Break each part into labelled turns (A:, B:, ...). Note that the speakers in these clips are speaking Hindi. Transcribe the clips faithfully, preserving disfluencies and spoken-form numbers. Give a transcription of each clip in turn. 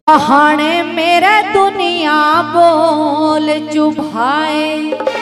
A: बहाने मेरे दुनिया बोल चुभाए,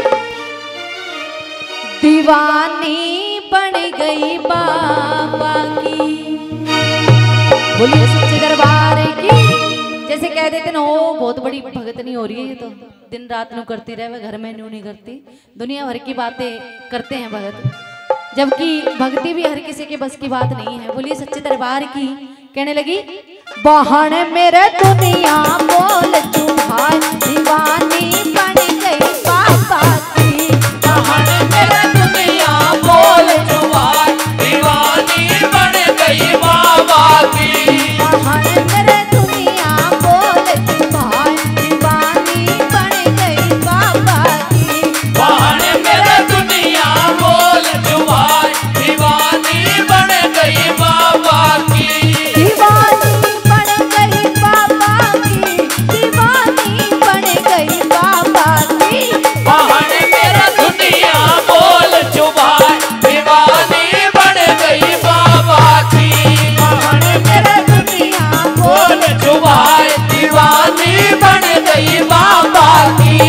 A: दीवानी बन गई बाबा की। बोलिए सच्चे दरबार की। जैसे कह देते ना ओ बहुत बड़ी भगत नहीं हो रही है, ये तो दिन रात नू करती रहे, घर में न्यू नहीं करती, दुनिया भर की बातें करते हैं भगत, जबकि भक्ति भी हर किसी के बस की बात नहीं है। बोलिए सच्चे दरबार की। कहने लगी बहाने मेरे दुनिया बोल चुभाए, दीवानी बन गई बाबा की।
B: बहाने मेरे दुनिया बोल चुभाए, दीवानी बन गई बाबा की।
A: बहाने मेरे दुनिया बोल चुभाए, दीवानी बन गई बाबा की।
B: बहाने मेरे दुनिया बोल चुभाए, दीवानी बन गई बाबा की।
A: दीवानी बन गई बाबा की, दीवानी बन गई बाबा की।
B: बहाने मेरे दुनिया बोल चुभाए, दीवानी बन गई बाबा की।
A: बहाने मेरे दुनिया
B: बोल चुभाए, दीवानी बन गई बाबा की।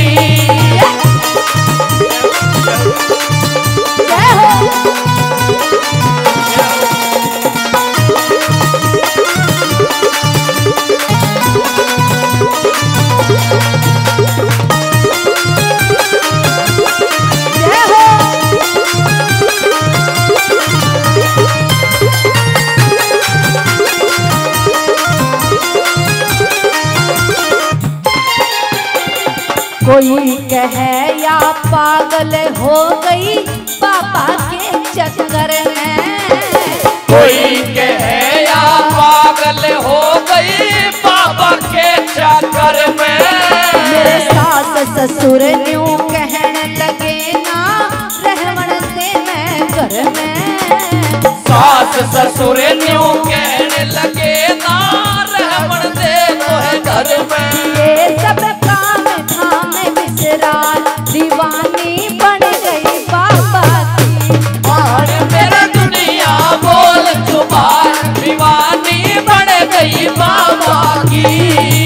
A: जय हो। कोई कहे या पागल हो गई बाबा के चक्कर में,
B: कोई कहे या पागल हो गई बाबा के चक्कर में।
A: मेरे सास ससुर न्यू कहने लगे ना रहमन से मैं घर में।
B: सास ससुर न्यू कहने लगे ना रहमन दे तो है घर में।
A: ये सब काम धाम बिसरा, दीवानी बन गई बाबा की।
B: और मेरा दुनिया बोल चुभाए, दीवानी बन गई बाबा की।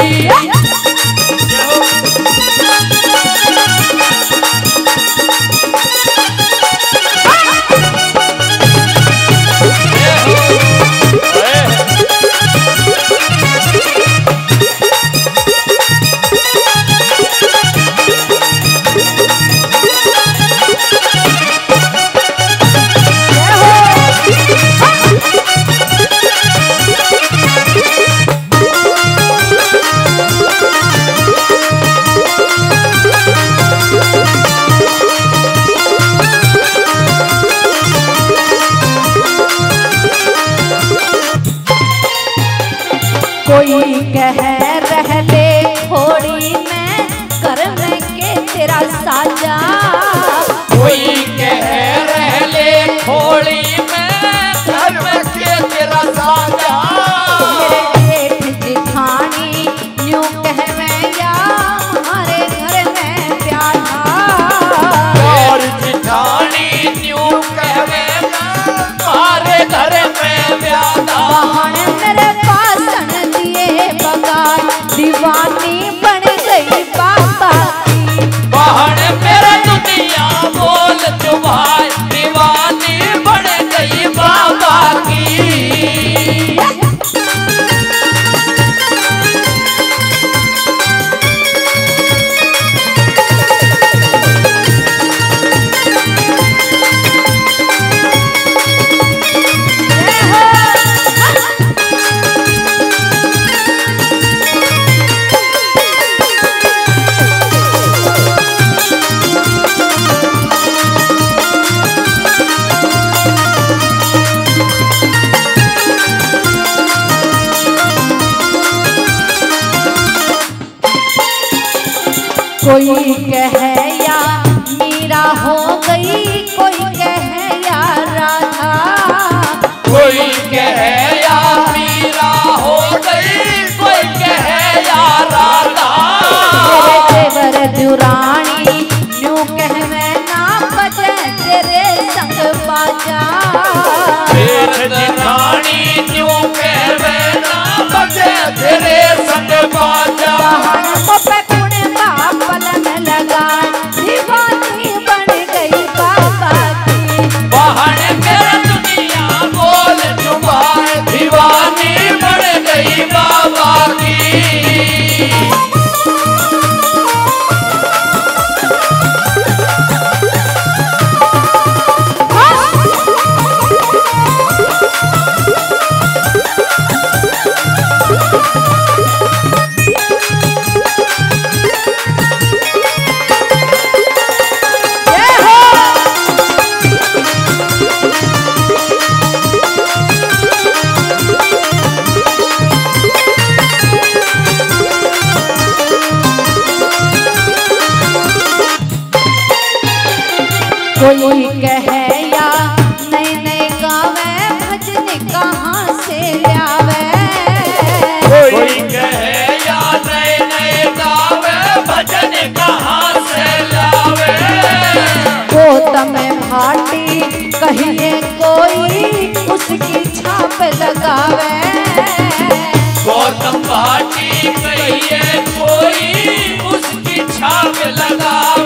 A: कोई कह रह ले थोड़ी मैं कर में के तेरा साजा,
B: कोई कह रह ले थोड़ी मैं घर में के तेरा साजा।
A: मेरे जेठ जेठानी न्यू कहवे या हमारे घर में प्यार था।
B: और जिठानी न्यू कहवे हमारे घर में व्यादा।
A: बहाने मेरे पासन दिए बगार, दीवानी बन गई बाबा की।
B: बहाने मेरा दुनिया बोल चुभाए, दीवानी बन गई बाबा की।
A: कोई कहे या मीरा हो गई, कोई कहे या राधा।
B: कोई कहे या मीरा हो गई, कोई कहे या राधा।
A: मेरे देवर दुरानी न्यू कहवे ना बजे तेरे संग बाजा।
B: जेठ जेठानी न्यू कहवे ना बजे तेरे
A: कहिए कोई उसकी छाप लगावे।
B: गौतम भाटी कहिए कोई उसकी छाप लगावे।